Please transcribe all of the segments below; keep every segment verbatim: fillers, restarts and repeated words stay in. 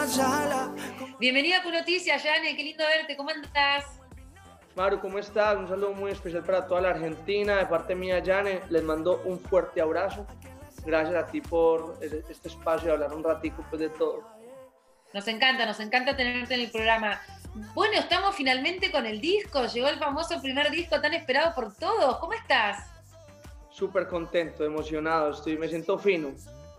sala. Bienvenida a Tu Noticia, Jane, qué lindo verte, ¿cómo andás? Maru, ¿cómo estás? Un saludo muy especial para toda la Argentina, de parte mía, Jane, les mando un fuerte abrazo. Gracias a ti por este espacio de hablar un ratico pues, de todo. Nos encanta, nos encanta tenerte en el programa. Bueno, estamos finalmente con el disco, llegó el famoso primer disco tan esperado por todos. ¿Cómo estás? Súper contento, emocionado, estoy, me siento fino.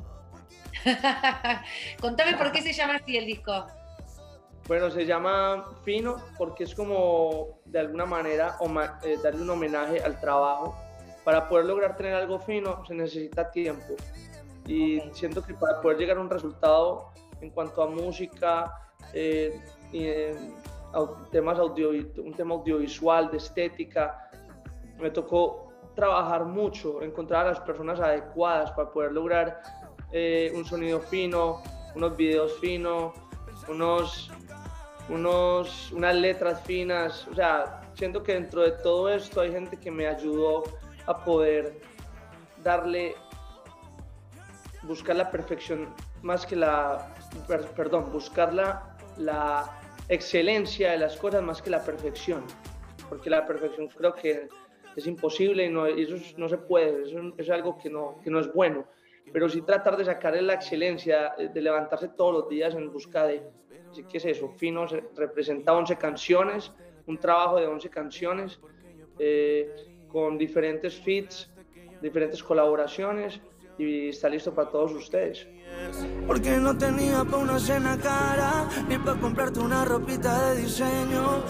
Contame por qué se llama así el disco. Bueno, se llama Fino porque es como, de alguna manera, eh, darle un homenaje al trabajo. Para poder lograr tener algo fino se necesita tiempo. Y okay. Siento que para poder llegar a un resultado en cuanto a música, eh, y, eh, temas audio, un tema audiovisual, de estética, me tocó trabajar mucho, encontrar a las personas adecuadas para poder lograr eh, un sonido fino, unos videos finos, unos, unos, unas letras finas. O sea, siento que dentro de todo esto hay gente que me ayudó a poder darle, buscar la perfección más que la, per, perdón, buscar la, la excelencia de las cosas más que la perfección, porque la perfección creo que es imposible y, no, y eso no se puede, eso es algo que no, que no es bueno, pero sí tratar de sacarle la excelencia, de levantarse todos los días en busca de, ¿qué es eso? Fino representa once canciones, un trabajo de once canciones, eh, con diferentes feats, diferentes colaboraciones, y está listo para todos ustedes. Porque no tenía pa' una cena cara, ni pa' comprarte una ropita de diseño.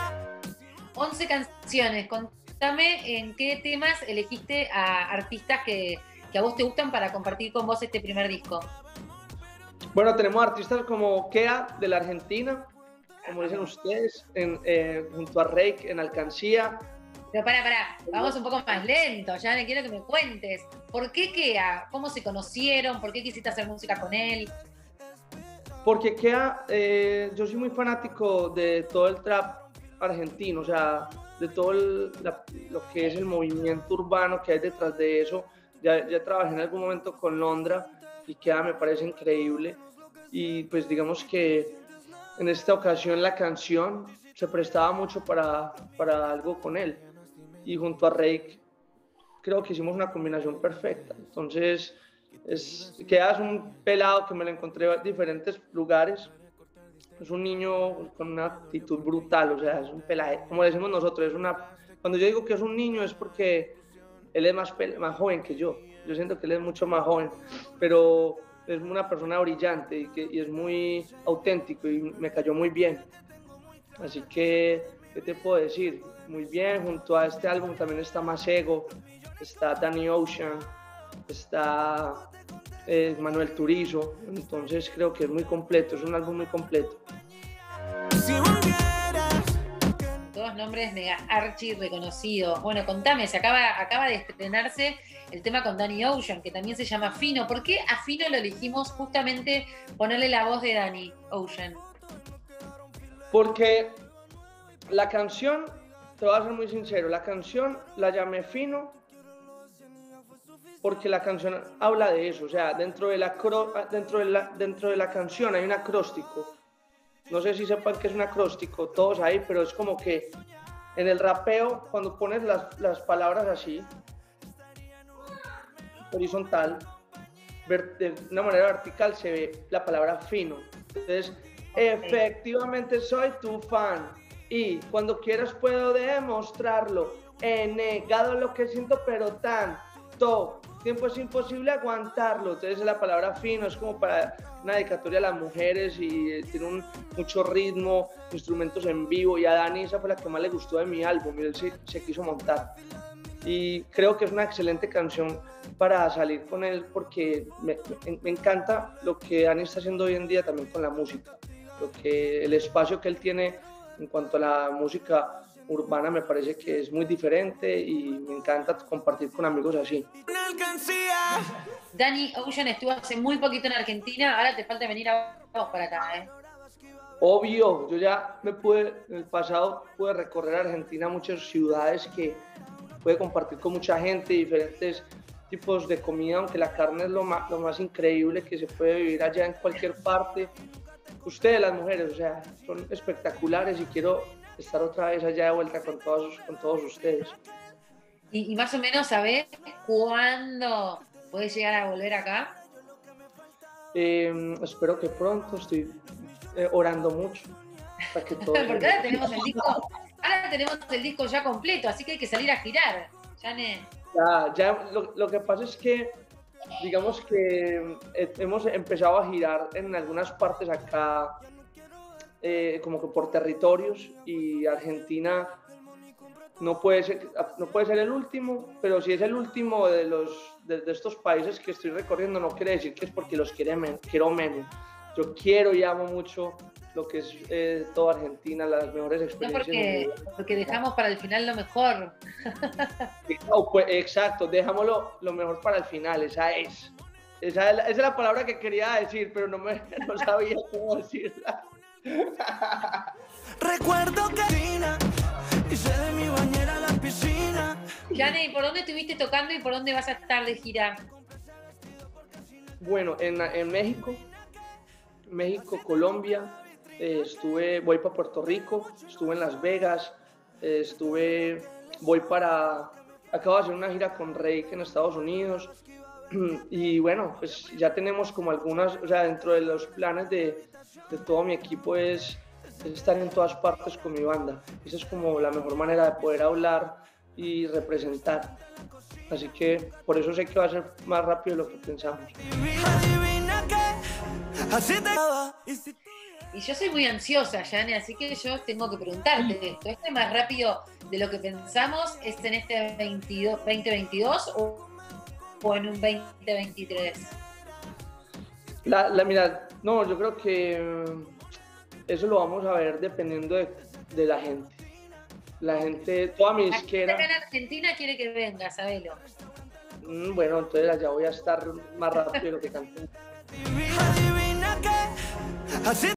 once canciones, contame en qué temas elegiste a artistas que, que a vos te gustan para compartir con vos este primer disco. Bueno, tenemos artistas como Kea de la Argentina, como dicen ustedes, en, eh, junto a Reik en Alcancía. Pero para, para, vamos un poco más lento, ya me quiero que me cuentes. ¿Por qué Kea? ¿Cómo se conocieron? ¿Por qué quisiste hacer música con él? Porque Kea, eh, yo soy muy fanático de todo el trap argentino, o sea, de todo el, la, lo que es el movimiento urbano que hay detrás de eso. Ya, ya trabajé en algún momento con Londra y Kea me parece increíble. Y pues digamos que en esta ocasión la canción se prestaba mucho para, para algo con él. Y junto a Reik creo que hicimos una combinación perfecta. Entonces es, Kea es un pelado que me lo encontré en diferentes lugares. Es un niño con una actitud brutal, o sea, es un pelado, como decimos nosotros, es una, cuando yo digo que es un niño es porque él es más, más joven que yo. Yo siento que él es mucho más joven, pero es una persona brillante y, que, y es muy auténtico y me cayó muy bien. Así que, ¿qué te puedo decir? Muy bien, junto a este álbum también está Masego, está Danny Ocean, está eh, Manuel Turizo, entonces creo que es muy completo, es un álbum muy completo. Todos nombres mega archi reconocidos. Bueno, contame, se acaba, acaba de estrenarse el tema con Danny Ocean, que también se llama Fino. ¿Por qué a Fino lo elegimos justamente ponerle la voz de Danny Ocean? Porque la canción, te voy a ser muy sincero, la canción la llamé Fino porque la canción habla de eso, o sea, dentro de la, dentro de la, dentro de la canción hay un acróstico. No sé si sepan qué es un acróstico, todos ahí, pero es como que en el rapeo, cuando pones las, las palabras así, horizontal, de una manera vertical se ve la palabra fino. Entonces, efectivamente soy tu fan y cuando quieras puedo demostrarlo. He negado lo que siento, pero tanto tiempo es imposible aguantarlo. Entonces la palabra fino es como para una dedicatoria a las mujeres y tiene un, mucho ritmo, instrumentos en vivo, y a Dani esa fue la que más le gustó de mi álbum y él se, se quiso montar. Y creo que es una excelente canción para salir con él porque me, me, me encanta lo que Dani está haciendo hoy en día también con la música. Lo que, el espacio que él tiene en cuanto a la música urbana me parece que es muy diferente y me encanta compartir con amigos así. Danny Ocean estuvo hace muy poquito en Argentina, ahora te falta venir a vos para acá, ¿eh? Obvio, yo ya me pude, en el pasado pude recorrer Argentina, muchas ciudades que pude compartir con mucha gente, diferentes tipos de comida, aunque la carne es lo más, lo más increíble que se puede vivir allá en cualquier parte. ustedes, las mujeres, o sea, son espectaculares y quiero estar otra vez allá de vuelta con todos, con todos ustedes. Y, y más o menos, ¿sabés cuándo puedes llegar a volver acá? Eh, espero que pronto, estoy eh, orando mucho. Para que todo Porque ahora tenemos el disco, ahora tenemos el disco ya completo, así que hay que salir a girar, Jane. Ya, ya lo, lo que pasa es que, digamos que eh, hemos empezado a girar en algunas partes acá, eh, como que por territorios, y Argentina no puede ser, no puede ser el último, pero si es el último de, los, de, de estos países que estoy recorriendo, no quiere decir que es porque los quiere men, quiero menos. Yo quiero y amo mucho lo que es eh, toda Argentina, las mejores experiencias. No porque, porque dejamos para el final lo mejor. Oh, pues, exacto, dejámoslo lo mejor para el final, esa es. Esa es, la, esa es la palabra que quería decir, pero no, me, no sabía cómo decirla. Recuerdo que hice de mi bañera la piscina. Jane, ¿y por dónde estuviste tocando y por dónde vas a estar de gira? Bueno, en, en México, México, Colombia, eh, estuve, voy para Puerto Rico, estuve en Las Vegas, eh, estuve, voy para, acabo de hacer una gira con Reik en Estados Unidos, y bueno, pues ya tenemos como algunas, o sea, dentro de los planes de, de todo mi equipo es, es estar en todas partes con mi banda. Esa es como la mejor manera de poder hablar y representar. Así que por eso sé que va a ser más rápido de lo que pensamos. Y yo soy muy ansiosa, Jane, así que yo tengo que preguntarte esto. ¿Este más rápido de lo que pensamos es en este veintidós, veinte veintidós o, o en un veinte veintitrés? La, la, mira, no, yo creo que eso lo vamos a ver dependiendo de, de la gente. La gente, toda mi disquera... Acá en Argentina quiere que venga, sabelo. Mm, bueno, entonces allá voy a estar más rápido de lo que canté.